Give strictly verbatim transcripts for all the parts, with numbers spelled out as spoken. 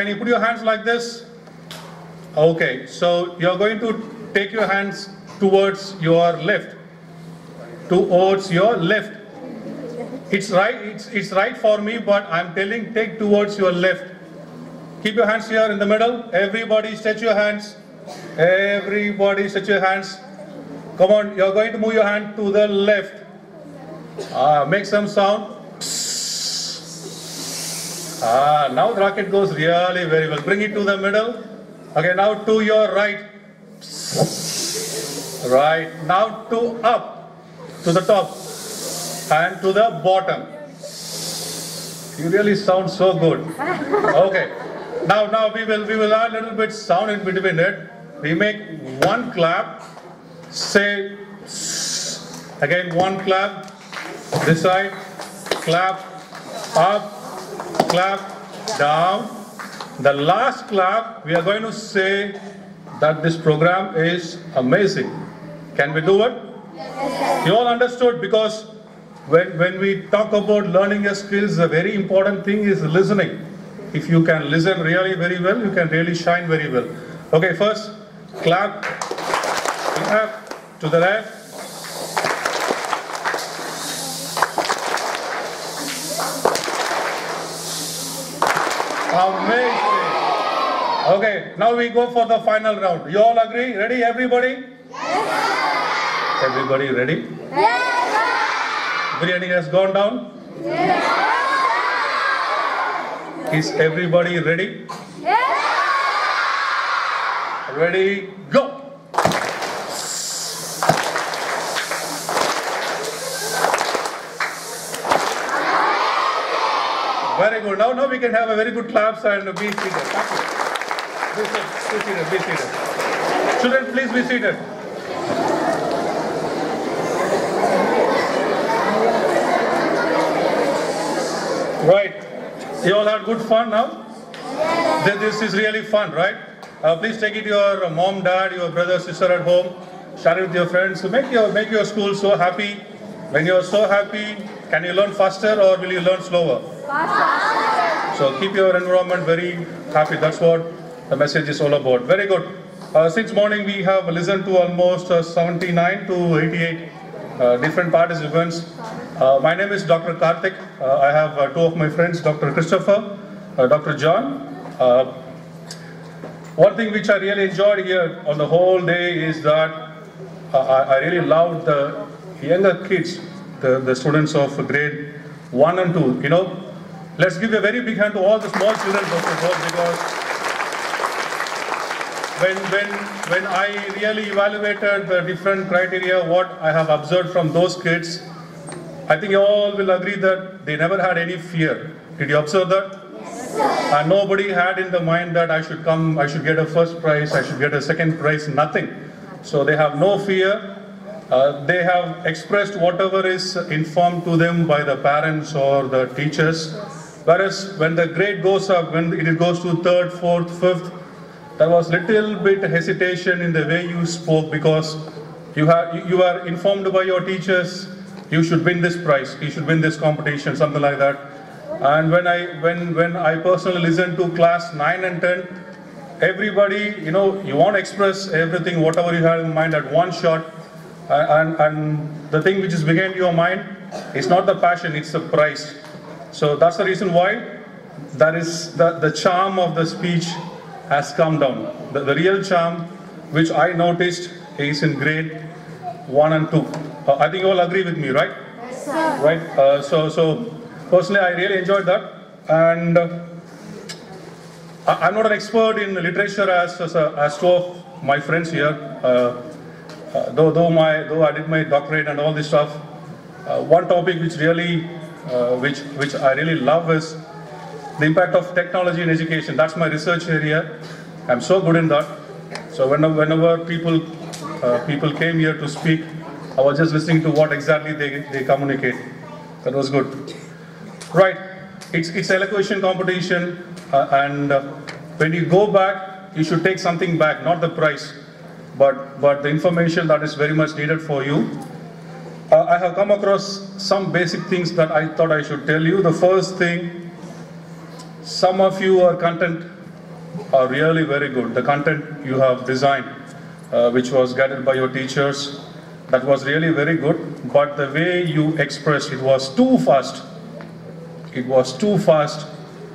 can you put your hands like this? Okay, so you're going to take your hands towards your left. Towards your left. It's right, it's, it's right for me, but I'm telling take towards your left. Keep your hands here in the middle. Everybody stretch your hands. Everybody stretch your hands. Come on, you're going to move your hand to the left. Ah, make some sound. Ah, now the rocket goes really very well. Bring it to the middle. Okay, now to your right. Right. Now to up. To the top. And to the bottom. You really sound so good. Okay. Now, now we will we will add a little bit sound in between it. We make one clap. Say again one clap. This side. Clap. Up. Clap. Down. The last clap, we are going to say that this program is amazing. Can we do it? Yes. You all understood, because when, when we talk about learning a skills, the very important thing is listening. If you can listen really very well, you can really shine very well. Okay, first, clap, clap to the left. Amazing. Okay, now we go for the final round. You all agree? Ready, everybody? Yes. Everybody ready? Yes. Biryani has gone down? Yes. Is everybody ready? Yes. Ready, go! Very good. Now, now we can have a very good claps and be seated. Thank you. Be seated. Be seated. Children, please be seated. Right. You all had good fun now? Yes. This is really fun, right? Uh, please take it to your mom, dad, your brother, sister at home. Share it with your friends. So make your make your school so happy. When you're so happy, can you learn faster or will you learn slower? Faster. So keep your environment very happy. That's what the message is all about. Very good. Uh, since morning we have listened to almost uh, seventy-nine to eighty-eight uh, different participants. Uh, my name is Doctor Karthik. Uh, I have uh, two of my friends, Doctor Christopher, uh, Doctor John. Uh, one thing which I really enjoyed here on the whole day is that uh, I, I really loved the younger kids, the, the students of grade one and two. You know, let's give a very big hand to all the small children first of all, because when when when I really evaluated the different criteria, what I have observed from those kids, I think you all will agree that they never had any fear. Did you observe that? Yes, sir. And nobody had in the mind that I should come, I should get a first prize, I should get a second prize, nothing. So they have no fear. Uh, they have expressed whatever is informed to them by the parents or the teachers. Whereas when the grade goes up, when it goes to third, fourth, fifth, there was little bit hesitation in the way you spoke, because you have you are informed by your teachers, you should win this prize, you should win this competition, something like that. And when I when when I personally listened to class nine and ten, everybody, you know, you want to express everything, whatever you have in mind at one shot. And, and the thing which is behind your mind is not the passion, it's the price. So that's the reason why that is the, the charm of the speech has come down. The, the real charm which I noticed is in grade one and two. Uh, I think you all agree with me, right? Yes, sir. Right. Uh, so, so personally, I really enjoyed that, and uh, I, I'm not an expert in literature as as, a, as two of my friends here. Uh, Uh, though, though, my, though I did my doctorate and all this stuff, uh, one topic which really, uh, which, which I really love is the impact of technology in education. That's my research area. I'm so good in that. So whenever, whenever people, uh, people came here to speak, I was just listening to what exactly they, they communicate. That was good. Right. It's, it's elocution competition, uh, and uh, when you go back, you should take something back, not the prize. But, but the information that is very much needed for you. Uh, I have come across some basic things that I thought I should tell you. The first thing, some of you are content are really very good. The content you have designed, uh, which was guided by your teachers, that was really very good. But the way you expressed, it was too fast. It was too fast,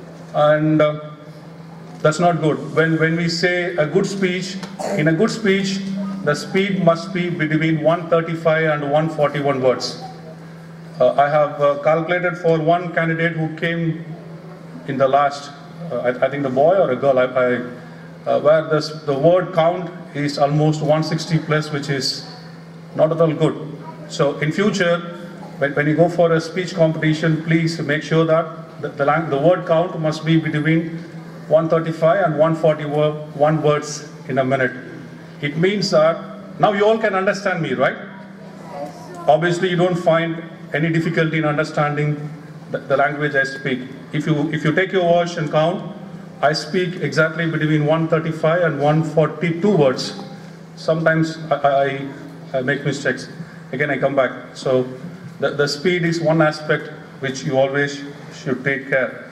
and uh, that's not good. When, when we say a good speech, in a good speech, the speed must be between one thirty-five and one forty-one words. Uh, I have uh, calculated for one candidate who came in the last, uh, I, I think the boy or a girl, I, I, uh, where this, the word count is almost one sixty plus, which is not at all good. So in future, when, when you go for a speech competition, please make sure that the, the, the word count must be between one thirty-five and one forty-one words in a minute. It means that now you all can understand me, right? Obviously, you don't find any difficulty in understanding the, the language I speak. If you if you take your watch and count, I speak exactly between one thirty-five and one forty-two words. Sometimes I, I, I make mistakes. Again, I come back. So the, the speed is one aspect which you always should take care.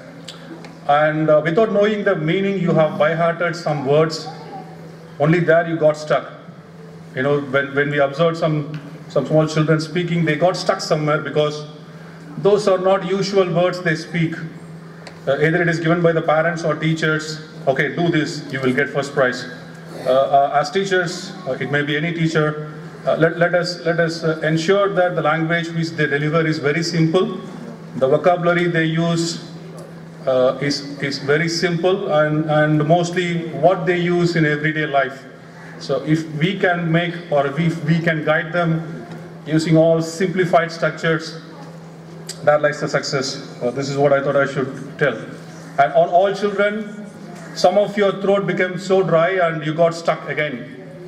And uh, without knowing the meaning, you have by-hearted some words. Only there you got stuck. You know, when, when we observed some, some small children speaking, they got stuck somewhere because those are not usual words they speak. Uh, either it is given by the parents or teachers. Okay, do this, you will get first prize. Uh, uh, as teachers, uh, it may be any teacher, uh, let, let us, let us uh, ensure that the language which they deliver is very simple. The vocabulary they use Uh, is, is very simple, and, and mostly what they use in everyday life. So if we can make, or if we can guide them using all simplified structures, that lies the success. Uh, this is what I thought I should tell. And on all children, some of your throat became so dry and you got stuck again.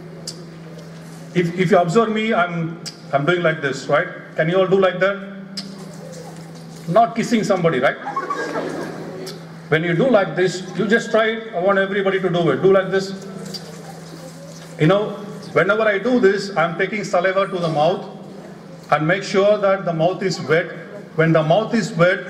If, if you observe me, I'm, I'm doing like this, right? Can you all do like that? Not kissing somebody, right? When you do like this, you just try it. I want everybody to do it. Do like this. You know, whenever I do this, I'm taking saliva to the mouth and make sure that the mouth is wet. When the mouth is wet,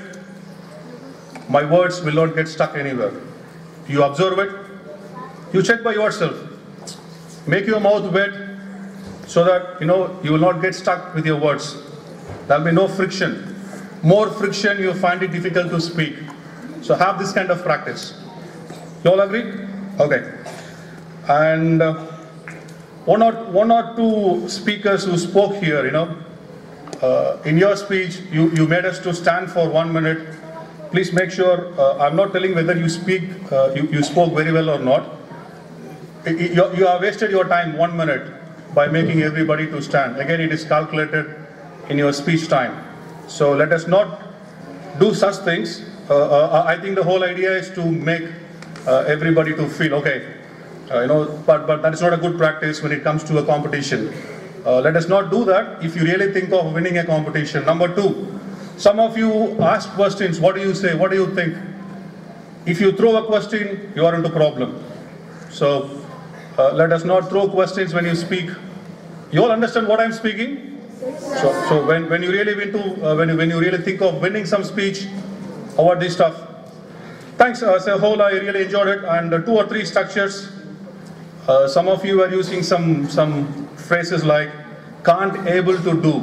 my words will not get stuck anywhere. You observe it. You check by yourself. Make your mouth wet so that, you know, you will not get stuck with your words. There will be no friction. More friction, you find it difficult to speak. So have this kind of practice. You all agree? Okay. And uh, one, or, one or two speakers who spoke here, you know, uh, in your speech, you, you made us to stand for one minute. Please make sure, uh, I'm not telling whether you speak, uh, you, you spoke very well or not. You, you have wasted your time one minute by making everybody to stand. Again, it is calculated in your speech time. So let us not do such things. Uh, uh, I think the whole idea is to make uh, everybody to feel okay, uh, you know, but, but that is not a good practice when it comes to a competition. Uh, let us not do that if you really think of winning a competition. Number two, some of you ask questions. What do you say? What do you think? If you throw a question, you are into problem. So uh, let us not throw questions when you speak. You all understand what I'm speaking? So, so when, when you really win to, uh, when, you, when you really think of winning some speech, avoid this stuff. Thanks, uh, as a whole, I really enjoyed it. And uh, two or three structures. Uh, some of you are using some some phrases like "can't able to do."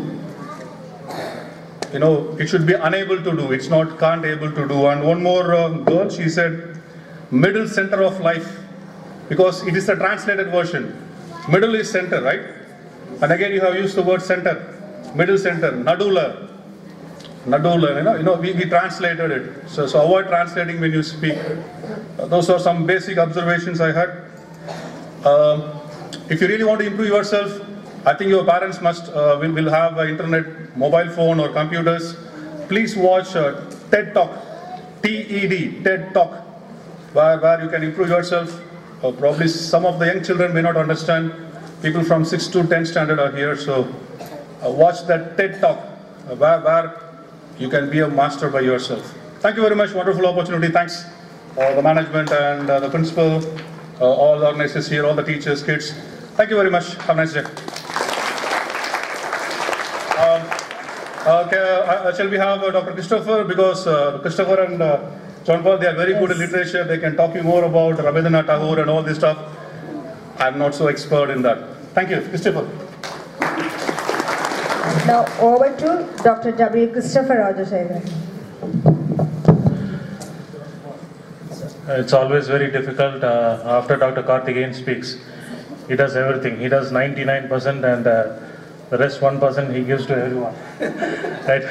You know, it should be "unable to do." It's not "can't able to do." And one more uh, girl, she said, "middle center of life," because it is a translated version. Middle is center, right? And again, you have used the word center, middle center, nadula. Nadula, you know, you know we, we translated it. So, so avoid translating when you speak. Uh, those are some basic observations I had. Um, if you really want to improve yourself, I think your parents must uh, will, will have an internet, mobile phone or computers. Please watch uh, TED Talk, T E D, TED Talk, where, where you can improve yourself. Uh, probably some of the young children may not understand. People from six to ten standard are here, so uh, watch that TED Talk, uh, where, where you can be a master by yourself. Thank you very much. Wonderful opportunity. Thanks, uh, the management and uh, the principal, uh, all the organizers here, all the teachers, kids. Thank you very much. Have a nice day. Um, okay, uh, shall we have uh, Doctor Christopher? Because uh, Christopher and uh, John Paul, they are very Yes. good in literature. They can talk you more about Rabindranath Tagore and all this stuff. I'm not so expert in that. Thank you, Christopher. Now over to Doctor W. Christopher Rajashekharan. It's always very difficult uh, after Doctor Karthikeyan speaks. He does everything. He does ninety-nine percent and uh, the rest one percent he gives to everyone. Right?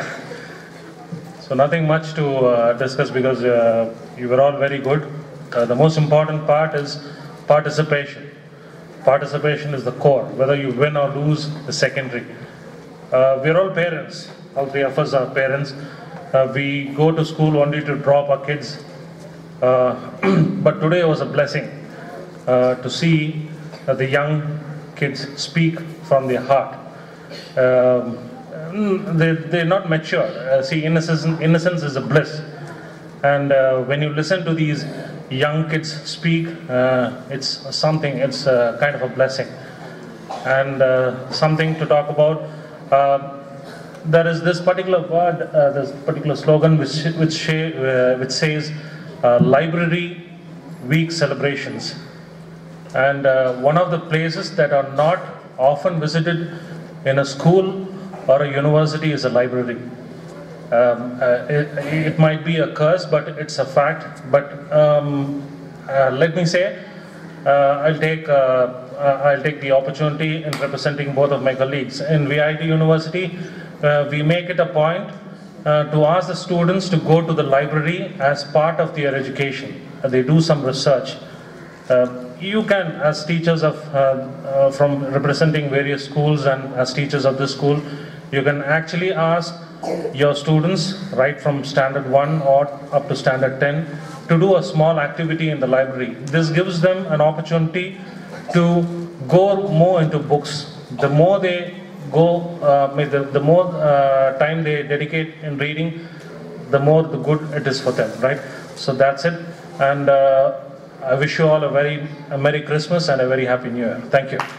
So nothing much to uh, discuss because uh, you were all very good. Uh, the most important part is participation. Participation is the core. Whether you win or lose is secondary. Uh, we're all parents. All three of us are parents. Uh, we go to school only to drop our kids. Uh, but today was a blessing uh, to see uh, the young kids speak from their heart. Um, they, they're not mature. Uh, see, innocence, innocence is a bliss. And uh, when you listen to these young kids speak, uh, it's something, it's uh, kind of a blessing. And uh, something to talk about. Uh, there is this particular word, uh, this particular slogan which, which, uh, which says, Uh, library week celebrations, and uh, one of the places that are not often visited in a school or a university is a library. Um, uh, it, it might be a curse, but it's a fact. But um, uh, let me say, uh, I'll take uh, uh, I'll take the opportunity in representing both of my colleagues in V I T University. Uh, we make it a point Uh, to ask the students to go to the library as part of their education. Uh, they do some research. Uh, you can, as teachers of, uh, uh, from representing various schools and as teachers of this school, you can actually ask your students right from standard one or up to standard ten to do a small activity in the library. This gives them an opportunity to go more into books. The more they go, uh, the, the more uh, time they dedicate in reading, the more the good it is for them, right? So that's it. And uh, I wish you all a very a Merry Christmas and a very Happy New Year. Thank you.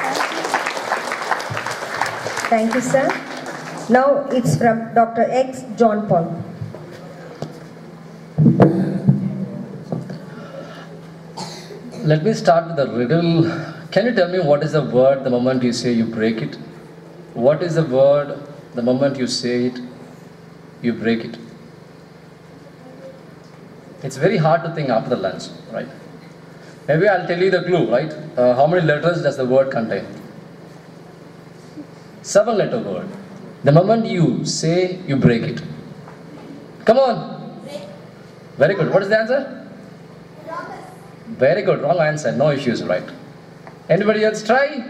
Thank you, sir. Now it's from Doctor X. John Paul. Let me start with a riddle. Can you tell me what is the word the moment you say you break it? What is the word the moment you say it, you break it? It's very hard to think after the lunch, right? Maybe I'll tell you the clue, right? Uh, how many letters does the word contain? Seven letter word. The moment you say, you break it. Come on. Very good. What is the answer? Very good. Wrong answer. No issues, right? Anybody else try?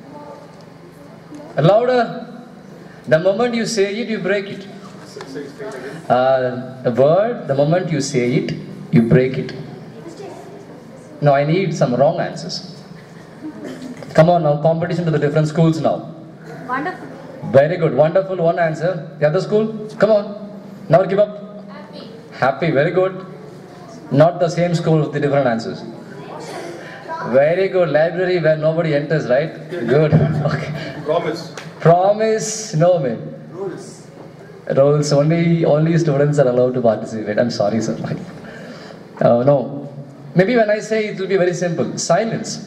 Louder. The moment you say it, you break it. Uh, a word, the moment you say it, you break it. No, I need some wrong answers. Come on now, competition to the different schools now. Wonderful. Very good, wonderful, one answer. The other school, come on. Never give up. Happy. Happy, very good. Not the same school with the different answers. Very good, library where nobody enters, right? Good, okay. Promise. Promise, no man. Rules. Rules, only, only students are allowed to participate. I'm sorry, sir. Uh, no. Maybe when I say it will be very simple. Silence.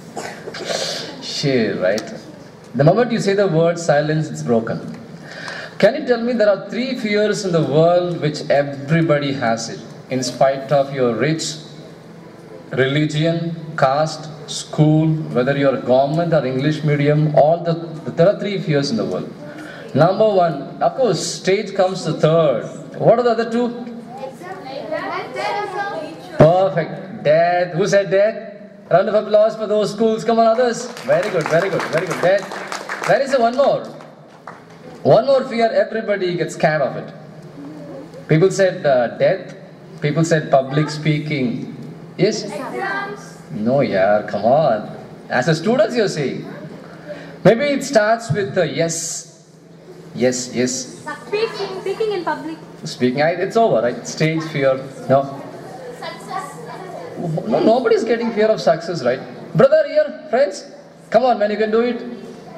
Share, right? The moment you say the word silence, it's broken. Can you tell me there are three fears in the world which everybody has it, in spite of your rich, religion, caste, school, whether you are government or English medium, all the, there are three fears in the world. Number one, of course, stage comes the third. What are the other two? Perfect. Death. Who said death? Round of applause for those schools. Come on, others. Very good, very good, very good. Death. There is a one more. One more fear, everybody gets scared of it. People said uh, death. People said public speaking. Yes? Exams. No, yeah, come on. As a student, you're saying. Maybe it starts with a yes. Yes, yes. Speaking, speaking in public. Speaking, I- it's over, right? Stage fear. No. Success. No, nobody's getting fear of success, right? Brother here, friends, come on man, you can do it.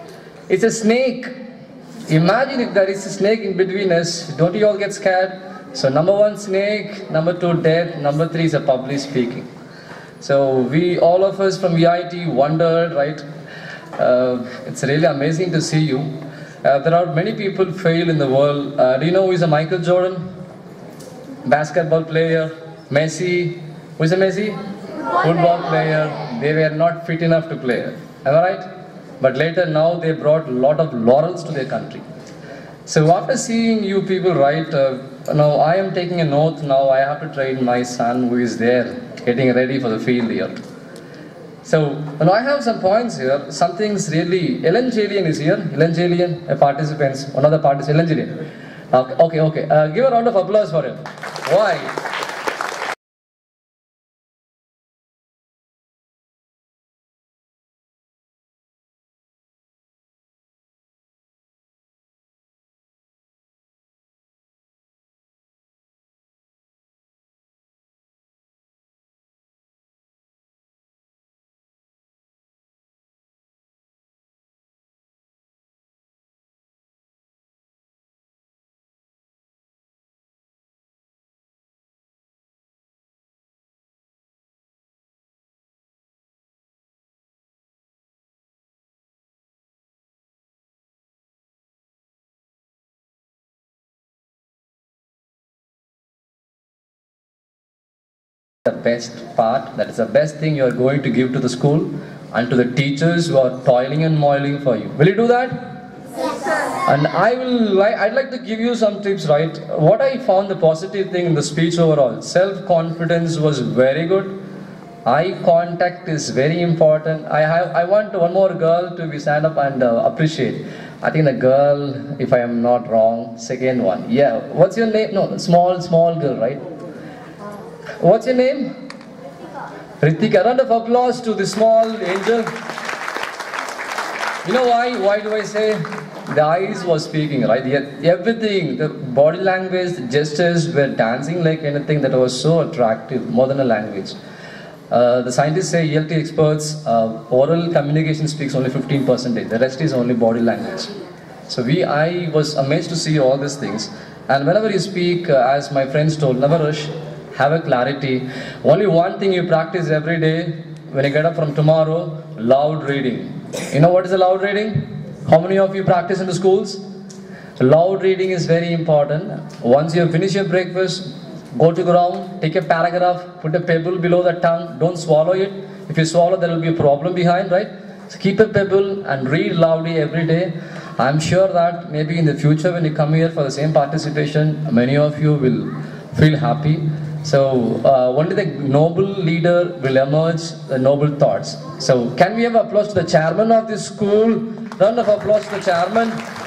It's a snake. Imagine if there is a snake in between us. Don't you all get scared? So number one, snake. Number two, death. Number three is a public speaking. So we, all of us from V I T wondered, right? Uh, it's really amazing to see you. Uh, there are many people fail in the world. Uh, do you know who is a Michael Jordan? Basketball player. Messi. Who is a Messi? Football player. They were not fit enough to play. Am I right? But later now they brought a lot of laurels to their country. So after seeing you people, right, uh, now I am taking an oath now. I have to train my son who is there, getting ready for the field here. So now I have some points here. Something's really, Ellen Jalian is here. Ellen Jalian, a participant, one of the participants, Ellen Jalian. Okay, okay, okay. Uh, give a round of applause for him. Why? The best part, that is the best thing you are going to give to the school and to the teachers who are toiling and moiling for you. Will you do that? Yes, sir. And I will, I'd like to give you some tips, right? What I found the positive thing in the speech overall, self-confidence was very good. Eye contact is very important. I have, I want one more girl to be stand up and uh, appreciate. I think the girl, if I am not wrong, second one. Yeah, what's your name? No, small, small girl, right? What's your name? Ritika. Round of applause to the small angel. You know why? Why do I say? The eyes was speaking, right? Everything, the body language, the gestures were dancing like anything that was so attractive, more than a language. Uh, the scientists say, E L T experts, uh, oral communication speaks only fifteen percent. The rest is only body language. So we, I was amazed to see all these things. And whenever you speak, uh, as my friends told, never rush. Have a clarity. Only one thing you practice every day when you get up from tomorrow, loud reading. You know what is a loud reading? How many of you practice in the schools? Loud reading is very important. Once you finish your breakfast, go to ground, take a paragraph, put a pebble below the tongue, don't swallow it. If you swallow, there will be a problem behind, right? So keep a pebble and read loudly every day. I'm sure that maybe in the future when you come here for the same participation, many of you will feel happy. So uh, only the noble leader will emerge the noble thoughts. So can we have applause to the chairman of this school? Round of applause to the chairman.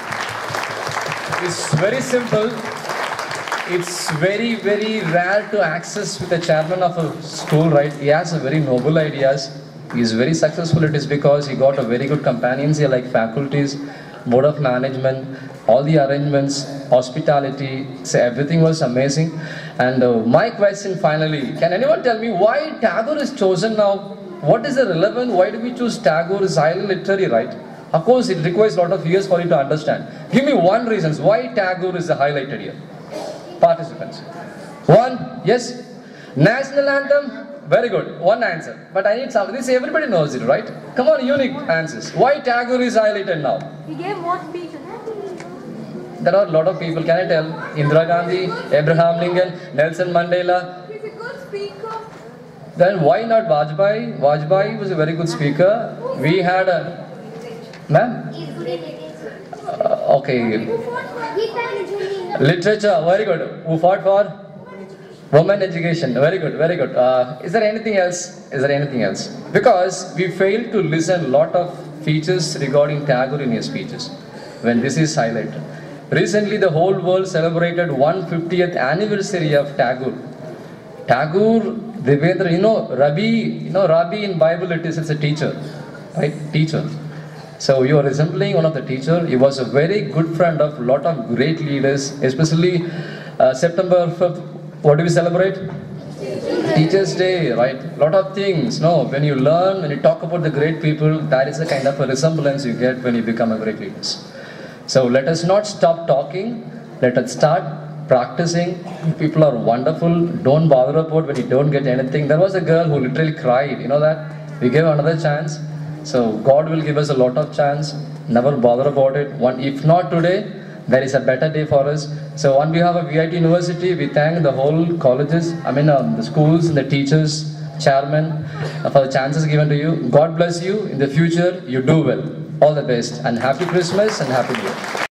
It's very simple. It's very, very rare to access with the chairman of a school, right? He has a very noble ideas. He is very successful. It is because he got a very good companions here like faculties, board of management, all the arrangements, hospitality, so everything was amazing. And uh, my question finally, can anyone tell me why Tagore is chosen now? What is the relevance? Why do we choose Tagore? Is highly literary, right? Of course, it requires a lot of years for you to understand. Give me one reason why Tagore is the highlighted here. Participants. One, yes. National anthem, very good. One answer. But I need something. This everybody knows it, right? Come on, unique answers. Why Tagore is highlighted now? He gave more speeches. There are a lot of people, can I tell? Indira Gandhi, Abraham Lincoln, Nelson Mandela. He's a good speaker. Then why not Vajpayee? Vajpayee was a very good speaker. We had a... Ma'am? He's good at literature. Uh, okay. Literature, very good. Who fought for? Women education, very good, very good. Uh, is there anything else? Is there anything else? Because we failed to listen a lot of features regarding Tagore in his speeches when this is highlighted. Recently, the whole world celebrated one hundred fiftieth anniversary of Tagore. Tagore, Devendra, you know, Rabbi, you know, Rabbi in Bible it is, it's a teacher, right? Teacher. So you are resembling one of the teacher. He was a very good friend of a lot of great leaders, especially uh, September fifth. What do we celebrate? Teachers' Day, right? A lot of things. No, when you learn, when you talk about the great people, that is the kind of a resemblance you get when you become a great leader. So let us not stop talking. Let us start practicing. People are wonderful. Don't bother about when you don't get anything. There was a girl who literally cried. You know that? We gave another chance. So God will give us a lot of chance. Never bother about it. One, if not today, there is a better day for us. So on behalf of V I T University, we thank the whole colleges, I mean um, the schools and the teachers, chairman, uh, for the chances given to you. God bless you. In the future, you do well. All the best. And happy Christmas and happy New Year.